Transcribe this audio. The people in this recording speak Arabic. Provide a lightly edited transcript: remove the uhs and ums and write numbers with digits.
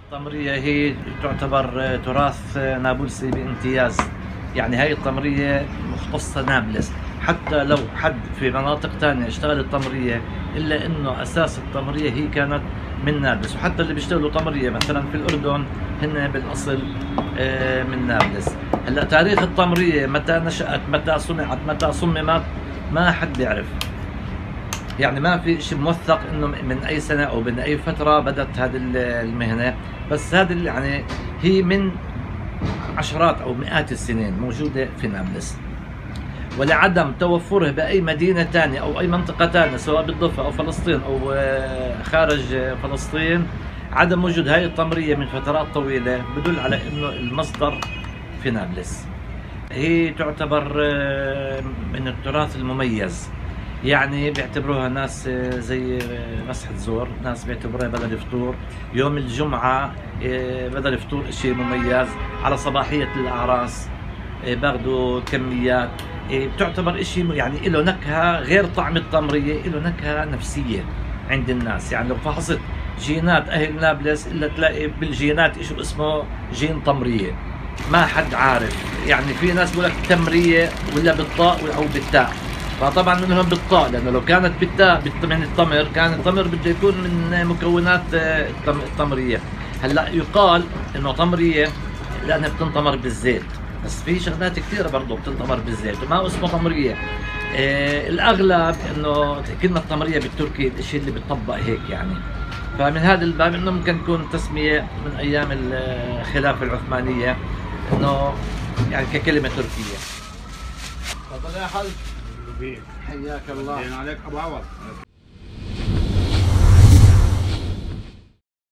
التمرية هي تعتبر تراث نابلسي بامتياز. يعني هاي التمرية مختصة نابلس، حتى لو حد في مناطق تانية اشتغل التمرية إلا إنه أساس التمرية هي كانت من نابلس. وحتى اللي بيشتغلوا تمرية مثلا في الأردن هن بالأصل من نابلس. هلا تاريخ التمرية متى نشأت، متى صنعت، متى صممت، ما حد بيعرف. يعني ما في شيء موثق انه من اي سنه او من اي فتره بدات هذه المهنه. بس هذه يعني هي من عشرات او مئات السنين موجوده في نابلس، ولعدم توفره باي مدينه ثانيه او اي منطقه ثانيه سواء بالضفه او فلسطين او خارج فلسطين، عدم وجود هاي التمريه من فترات طويله بدل على انه المصدر في نابلس. هي تعتبر من التراث المميز. يعني بيعتبروها ناس زي مسحة زور، ناس بيعتبروها بدل فطور يوم الجمعة، بدل فطور شيء مميز على صباحية الأعراس، باخذوا كميات، بتعتبر اشي يعني له نكهة غير طعم التمرية، له نكهة نفسية عند الناس. يعني لو فحصت جينات أهل نابلس إلا تلاقي بالجينات اشي اسمه جين تمرية، ما حد عارف. يعني في ناس بقول لك تمرية ولا بالطاء أو بالتاء، فطبعا منهم بالطاء، لانه لو كانت بالتاء من التمر كان التمر بده يكون من مكونات التمريه. هلا يقال انه تمريه لانها بتنتمر بالزيت، بس في شغلات كثيره برضه بتنتمر بالزيت وما اسمه تمريه. الاغلب انه كلمه تمريه بالتركي الشيء اللي بتطبق هيك يعني. فمن هذا الباب انه ممكن تكون تسميه من ايام الخلافه العثمانيه، انه يعني ككلمه تركيه. تفضل يا حاج. حياك الله. عليك ابو عوض.